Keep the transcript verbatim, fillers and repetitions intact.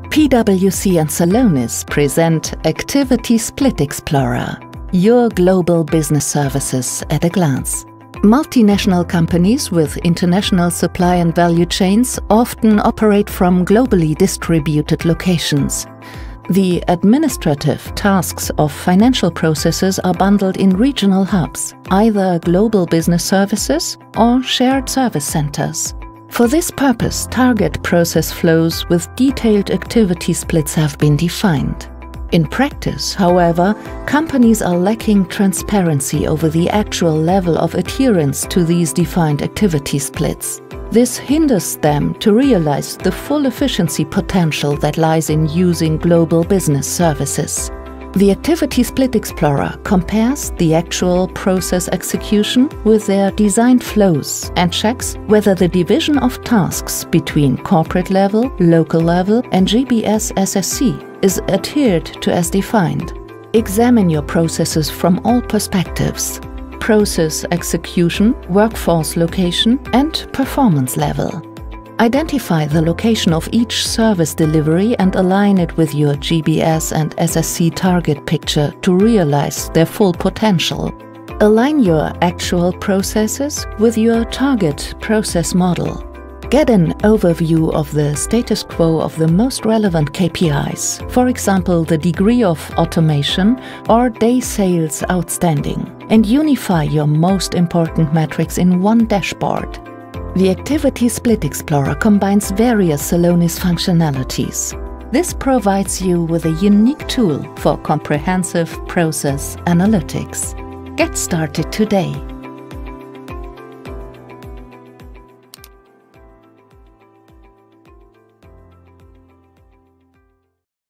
PwC and Celonis present Activity Split Explorer, your global business services at a glance. Multinational companies with international supply and value chains often operate from globally distributed locations. The administrative tasks of financial processes are bundled in regional hubs, either global business services or shared service centers. For this purpose, target process flows with detailed activity splits have been defined. In practice, however, companies are lacking transparency over the actual level of adherence to these defined activity splits. This hinders them to realize the full efficiency potential that lies in using global business services. The Activity Split Explorer compares the actual process execution with their designed flows and checks whether the division of tasks between corporate level, local level and G B S S S C is adhered to as defined. Examine your processes from all perspectives: process execution, workforce location and performance level. Identify the location of each service delivery and align it with your G B S and S S C target picture to realize their full potential. Align your actual processes with your target process model. Get an overview of the status quo of the most relevant K P Is, for example the degree of automation or day sales outstanding, and unify your most important metrics in one dashboard. The Activity Split Explorer combines various Celonis functionalities. This provides you with a unique tool for comprehensive process analytics. Get started today.